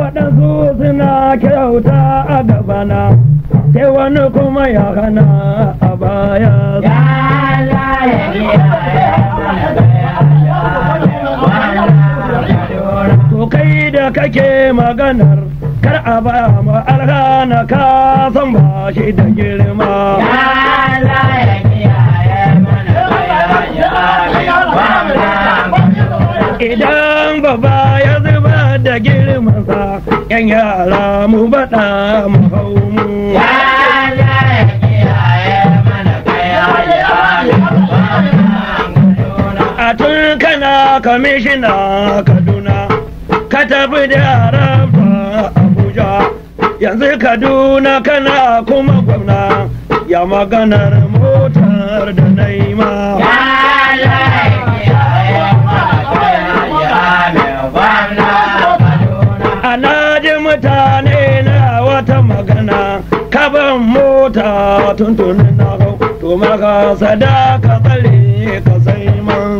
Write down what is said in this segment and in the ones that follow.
waɗansu suna kyauta a gabana sai wani kuma ya hana a baya to kai da kake maganar kar a ba mu alhana ka san ba shi da girma idan baba ya zuba da girmansa yan yara mu baɗa mu hau mu a tun kana kamishina Kaduna ka tafi da rafa Abuja yanzu Kaduna kana kuma gwamna ya maganar motar da naima ana ji mutane na wata magana kaban mota tuntunin na hau to maka sadaka tsare ka sai man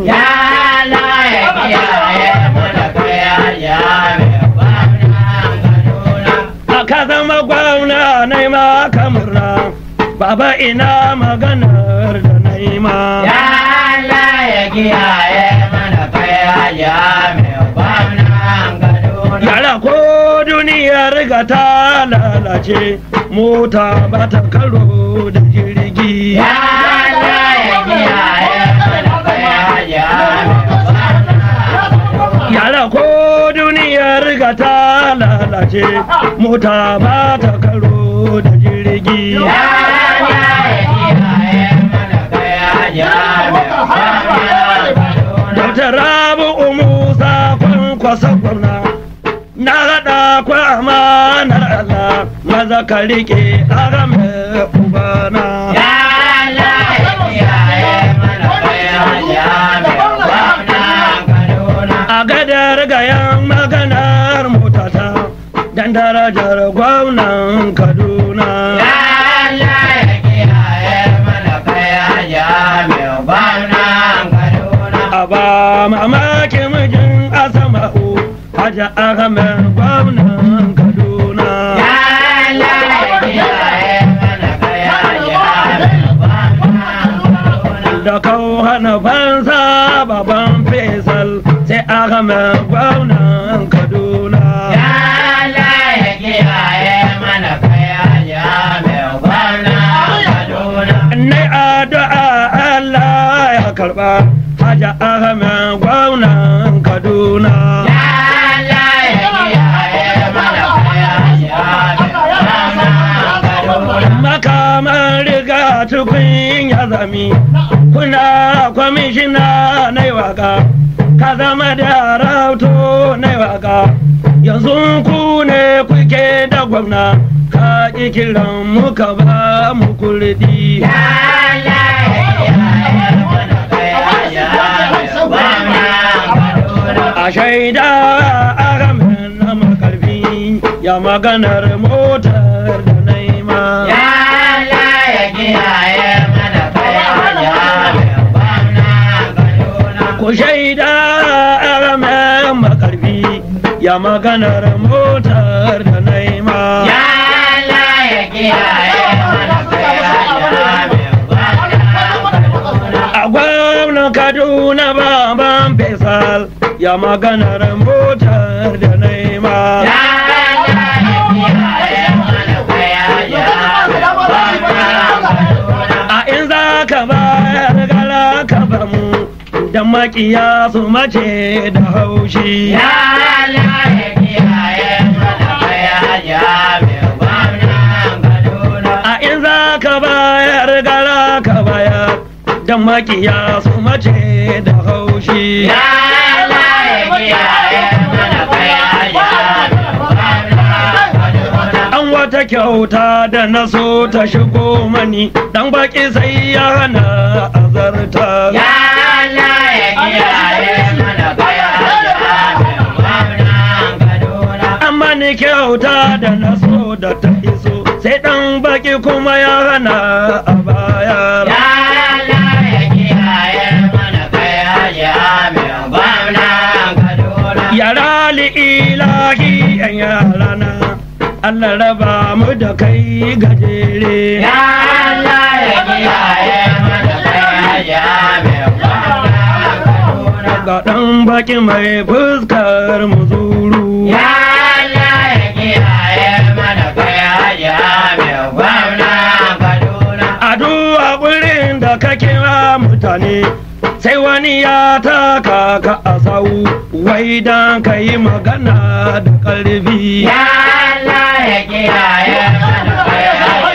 ka zama gwamna naima kamurna baba ina maganar da naima yara ko duniyar ga ta lalace mota ba ta karo da jirgi yara ko duniyar ga ta lalace mota ba ta karo da jirgi Dr. Rabu Musa kwankwasa gwamna na haɗa kwa amanar Allah maza ka riƙe arame ubana a gadar gayan maganar motata dan darajar gwamnan Kaduna a ba mamaki mijin Asama'u Haja Ahmed gwamnan Kaduna da kau hana fansa baban Faisal sai Ahmed gwamnan Kaduna nai addu'a Allah ya karba Haja Ahmed gwamnan Kaduna makaman riga tukun ya zami kuna kwamishina na waka ka zama da rauto na waka yanzu ku ne kuke da gwamna ka ƙi kiran muka ba mu kurdi a shaida aramin na makarfi ya maganar motar da naima ku shaida aramin makarfi ya maganar motar da naima a gwamnan Kaduna baban Faisal ya maganar motar da naima a in za ka bayar gara ka bar mu da makiya su mace da haushi a in za ka bayar gara ka bayar da makiya su mace da haushi an wata kyauta da na so ta shigo mani dan baki sai ya hana azarta amma ni kyauta da na so da ta iso sai dan baki kuma ya hana a baya yara li'ila ilahi yan yarana Allah raba mu da kai gajere Ya Allah ya kiyaye mana kai ya mai gwamna Kaduna. ga ɗan baki mai fuskar muzuru Ya Allah ya kiyaye mana kai ya mai gwamna Kaduna. addu'a gurin da kake wa mutane sai wani ya taka ka a sau wai dan ka yi magana da ƙarfi Ya Allah ya kiyaye mana kai ya mai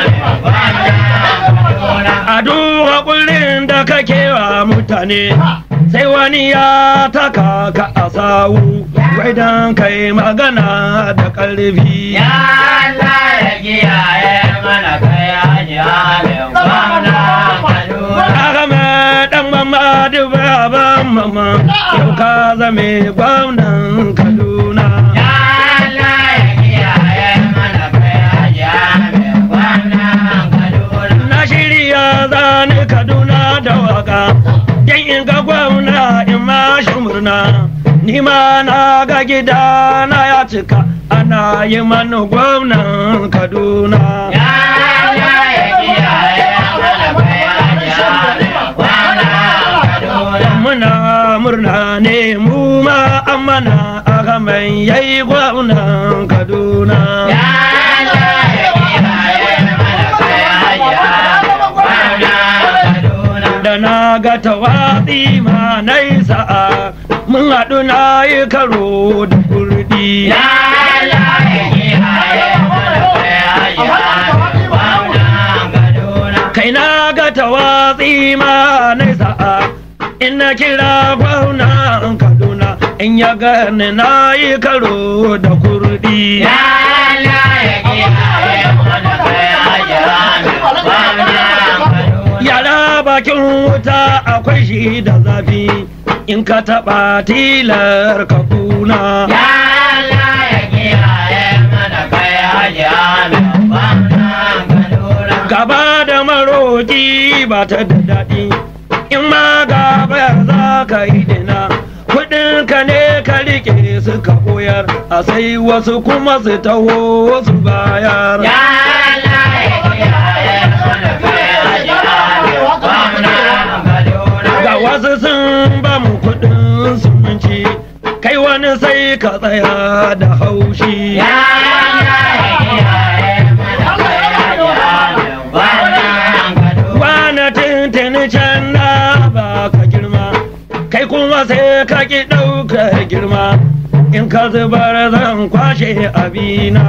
gwamna Kaduna. addu'a gurin da kake wa mutane sai wani ya taka ka a sau wai dan ka yi magana da ƙarfi Ya Allah ya kiyaye mana kai ya mai gwamna Kaduna. Ahmed dan Mamadu baban mama yau ka zame gwamnan Kaduna. Ya Allah ya kiyaye mana kai ya mai gwamna Kaduna. Na shirya zani Kaduna da waka dan in ga gwamna in ma shi murna. Ni ma na ga gida na ya cika ana yi mani gwamnan Kaduna. Ya Allah ya kiyaye mana kai ya mai gwamna Kaduna. Muna murna ne mu ma an mana Ahmed yayi gwamnan Kaduna. Ya Allah ya kiyaye mana kai ya mai gwamna Kaduna. Da na ga tawatsi ma na yi sa'a mun haɗu na yi karo da kurdi. Ya Allah ya kiyaye mana kai ya mai gwamna Kaduna. Kai na ga tawatsi ma na yi sa'a in na kira gwamnan Kaduna in ya gani na yi karo da kurdi. Ya Allah ya kiyaye mana kai ya mai gwamna Kaduna. Yara bakin wuta akwai shi da zafi in ka taɓa tilar ka kuna. Ya Allah ya kiyaye mana kai ya mai gwamna Kaduna. Gaba da maroki ba ta da daɗi in ma gaba za ka yi dina kuɗin ka ne ka rike suka koyar a sai wasu kuma su taho su bayar. Ya Allah ya kiyaye mana kai ya mai gwamna Kaduna. Ga wasu sun ba mu kuɗin sumunci kai wani sai ka tsaya da haushi. Ya Allah ya kiyaye mana kai ya mai gwamna Kaduna. Wana tintini can na ba ka girma kai kuma sai ka ki ɗaukar girma in ka zubar zan kwashe abina.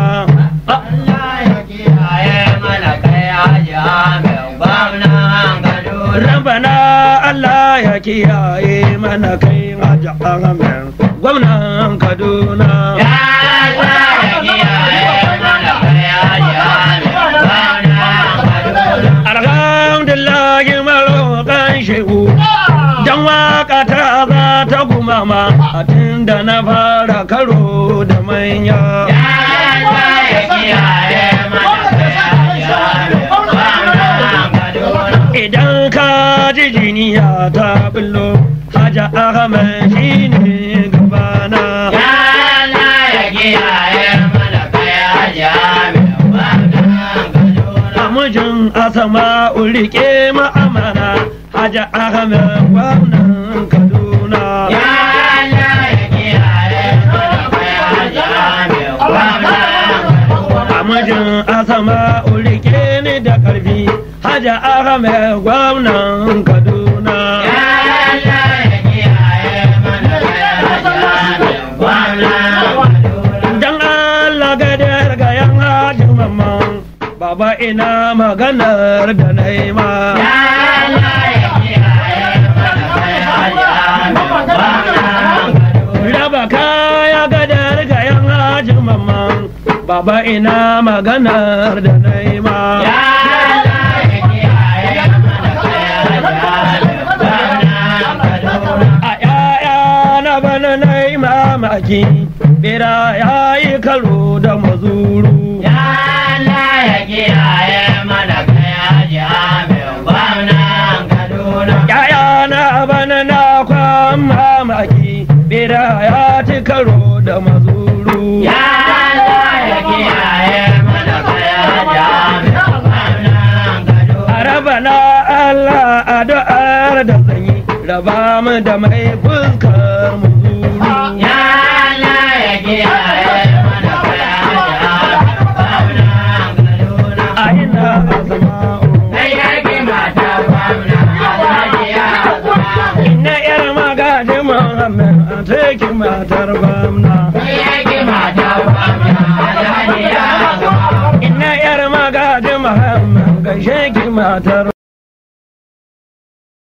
Allah ya kiyaye mana kai ya mai gwamna Kaduna. Rabana Allah ya kiyaye mana kai Haji Ahmed gwamnan Kaduna. Ya Allah ya kiyaye mana kai ya mai gwamna Kaduna. Alhamdulillah maroƙan shehu dan waka ta za ta gumama a tun da na fara karo da manya. Ya Allah ya kiyaye mana kai ya mai gwamna Kaduna. Idan ka ji jiniya ta billo Haji Ahmed shine gabana. Ya Allah ya kiyaye mana kai ya mai gwamna Kaduna. Mijin Asama rike ma'amana Haji Ahmed gwamnan Kaduna. Ya Allah ya kiyaye mana kai ya mai gwamna Kaduna. Mijin Asama rike ni da ƙarfi Haji Ahmed gwamnan Kaduna. Ya Allah ya kiyaye mana kai ya mai gwamna Kaduna. Dan Allah gadar ga yan Haji Mamman Baba ina maganar da naima. Ya Allah ya kiyaye mana kai ya mai gwamna Kaduna. Raba kaya gadar ga yan Haji Mamman Baba ina maganar da naima. Ya Allah ya kiyaye mana kai ya mai gwamna Kaduna. A ‘ya'ya na bana naima maki Bera ya yi karo da mazuru. Ya Allah ya kiyaye mana kai ya mai gwamna Kaduna. ‘Ya'ya na bana na kwan mamaki Bera ya ci karo da mazuru. muzuru. Ya Allah ya kiyaye mana kai hajja gwamnan Kaduna. Rabana Allah addu'ar da sanyi raba mu da mai fuskar muzuru. Ya Allah ya kiyaye mana kai hajja gwamnan Kaduna. A ina Asma'u. Sai yake mata gwamna Alhaji ya Asma'u. Ina yar magaji Muhammad a cikin matar gwamna. Sai yake mata gwamna Alhaji ya Asma'u. Ina yar magaji Muhammad gaishe ki matar